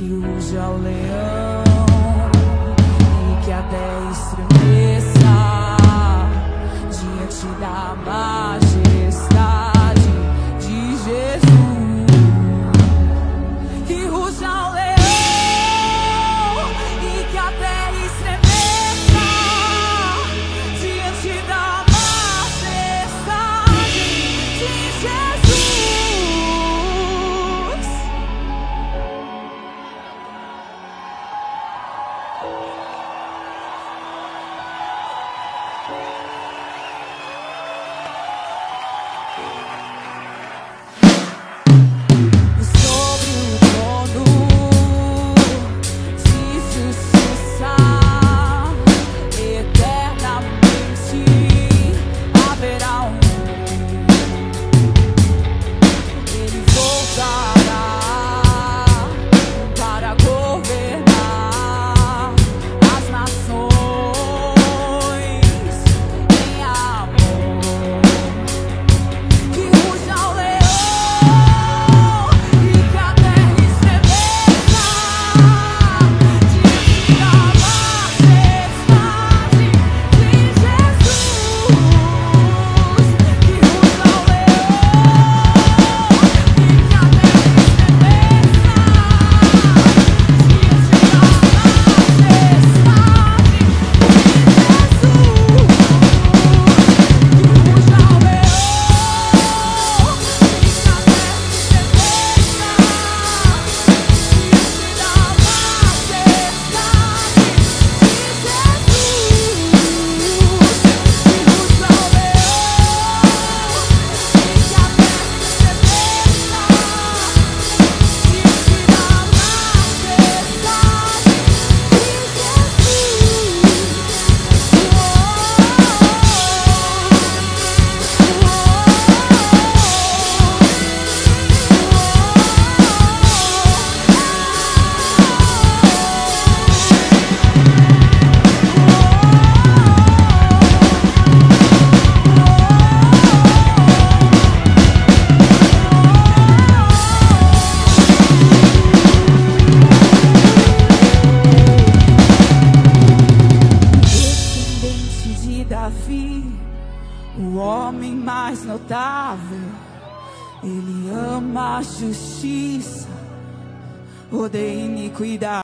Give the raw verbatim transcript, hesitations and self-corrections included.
que ruja o leão e que a terra estremeça diante da majestade de Jesus. Que ruja o leão e que a terra estremeça diante da majestade de Jesus. O homem mais notável, ele ama a justiça, odeia iniquidade.